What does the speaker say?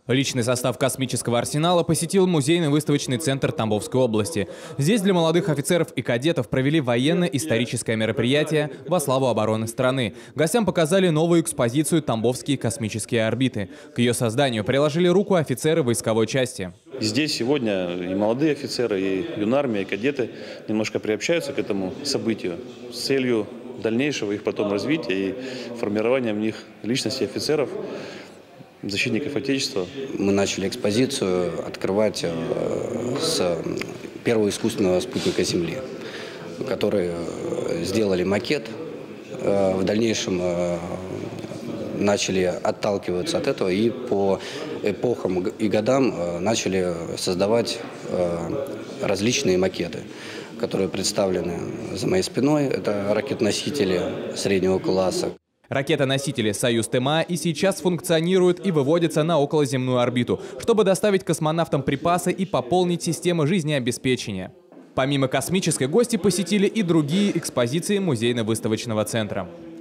Личный состав космического арсенала посетил музейно-выставочный центр Тамбовской области. Здесь для молодых офицеров и кадетов провели военно-историческое мероприятие во славу обороны страны. Гостям показали новую экспозицию «Тамбовские космические орбиты». К ее созданию приложили руку офицеры войсковой части. Здесь сегодня и молодые офицеры, и юнармия, и кадеты немножко приобщаются к этому событию с целью дальнейшего их потом развития и формирования в них личности офицеров, защитников Отечества. Мы начали экспозицию открывать с первого искусственного спутника Земли, который сделали макет. В дальнейшем начали отталкиваться от этого и по эпохам и годам начали создавать различные макеты, которые представлены за моей спиной. Это ракетоносители среднего класса. Ракетоносители «Союз-ТМА» и сейчас функционируют и выводятся на околоземную орбиту, чтобы доставить космонавтам припасы и пополнить системы жизнеобеспечения. Помимо космической, гости посетили и другие экспозиции музейно-выставочного центра.